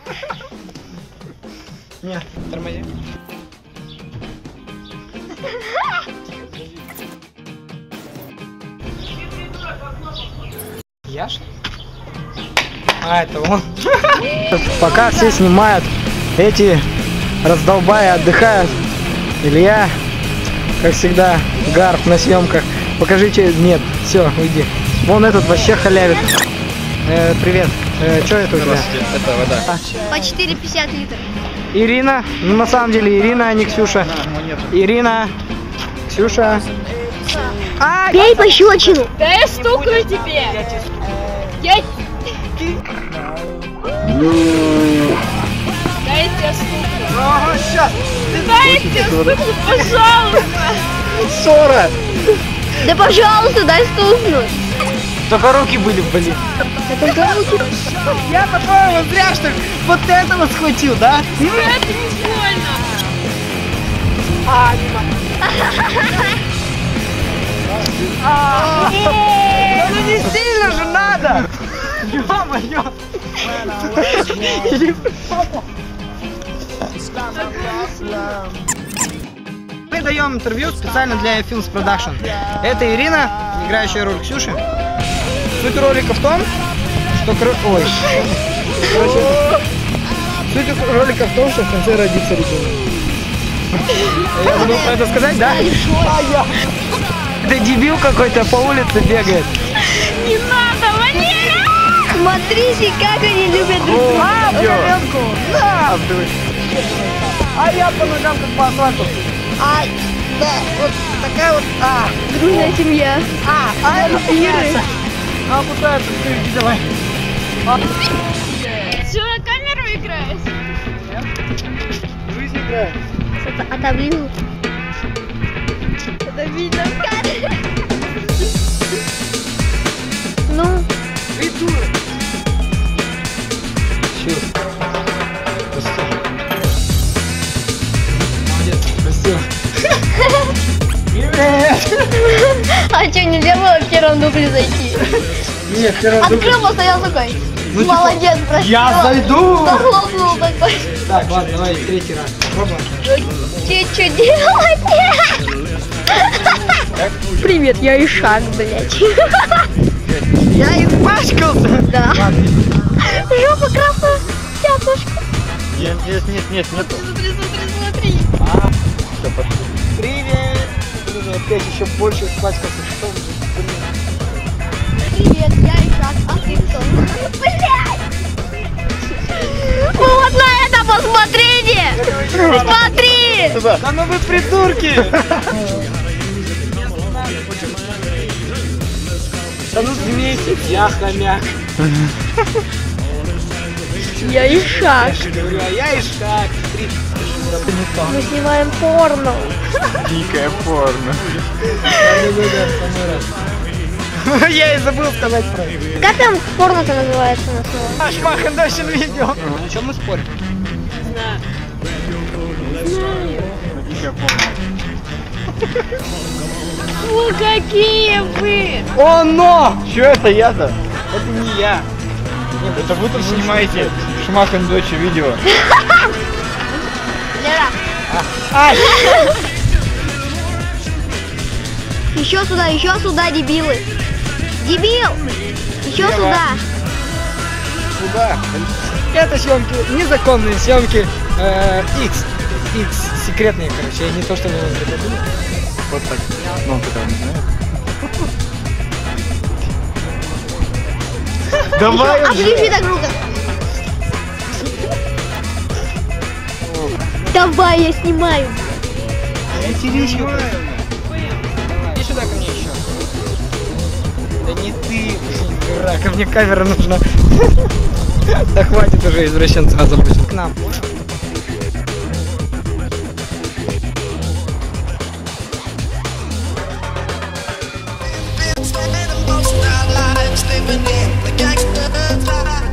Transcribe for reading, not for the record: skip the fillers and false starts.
Нет, тормози. Я что? А, это он. Пока все снимают, эти раздолбаи отдыхают. Илья, как всегда, гарп на съемках. Покажите. Нет, все, уйди. Вон этот вообще халявит. Привет. Что это у тебя? Это вода. По 4,50 литров. Ирина. Ну, на самом деле, Ирина, а не Ксюша. Ирина. Ксюша. Бей пощечину. Да я стукаю тебе! Я... Да я тебя стукну! Ага, сейчас. Да я тебя стукну, пожалуйста! Ссора. Да пожалуйста, дай стукнуть. Только руки были, блин. Да только руки. Я, по-твоему, зря, что ли, вот этого схватил, да? Это не больно! А, не могу. Ну не сильно же надо! Ё-моё! Мы даем интервью специально для Films Production. Это Ирина, играющая роль Ксюши. Суть ролика в том, что... Ой. Короче, суть ролика в том, что в конце родится ребенок. Я буду это сказать, да? Это дебил какой-то по улице бегает. Не надо, Валерия! Смотрите, как они любят друг друга. А, коленку! На! А я по ногам как по асфальту. А, да, вот такая вот, Дружная семья. это Иры. А, пытается, иди давай. Что, на камеру играешь? Жизнь играет. Что-то отобрил. Это видно. Ну, Придурок. Чё? Молодец, спасибо. Привет! а что, нельзя было в первом дубле зайти? Нет, первый дубль. Открыл, постоял такой. Ну, типа, Молодец, прости. я зайду! Захлопнул такой. Так, ладно, давай третий раз. Попробуем. Че, что делать? Привет, я Ишак, блядь. Я испачкался! Да. Ладно. Жопа красная, пятнышко. Нет, нету. Смотри, смотри, смотри. Все, пошли. Привет! Блин, опять еще больше испачкался. Что вы, блин? Привет, я Ишак, а ты кто? Блядь! Вот на это посмотрите! Смотри! Сюда. Да ну вы придурки! Да ну смейтесь, я хомяк. Я Ишак. Говорю, а я Ишак. Мы снимаем порно. Дикое порно. Я и забыл сказать про это. Как там порно-то называется на слово? Аш Махандашин видео. На чем мы спорим? Дикое порно. Фу, какие вы! О, но! Че это я-то? Это не я. Это вы тут снимаете Шмахан дочь видео. Ай! Еще сюда, дебилы. Дебил! Еще Лева. сюда. Куда? Это съемки, незаконные съемки. X секретные, короче, не то, что вы придумали. Вот так. Ну, ты там не знаешь. Давай уже. Оближи так руку. Давай, я снимаю. Я тебе еще. Иди сюда ко мне еще. Да не ты, дурак, а мне камера нужна. Да хватит уже извращенцев озабочен. К нам. Spending most of our lives living in the gangster's life.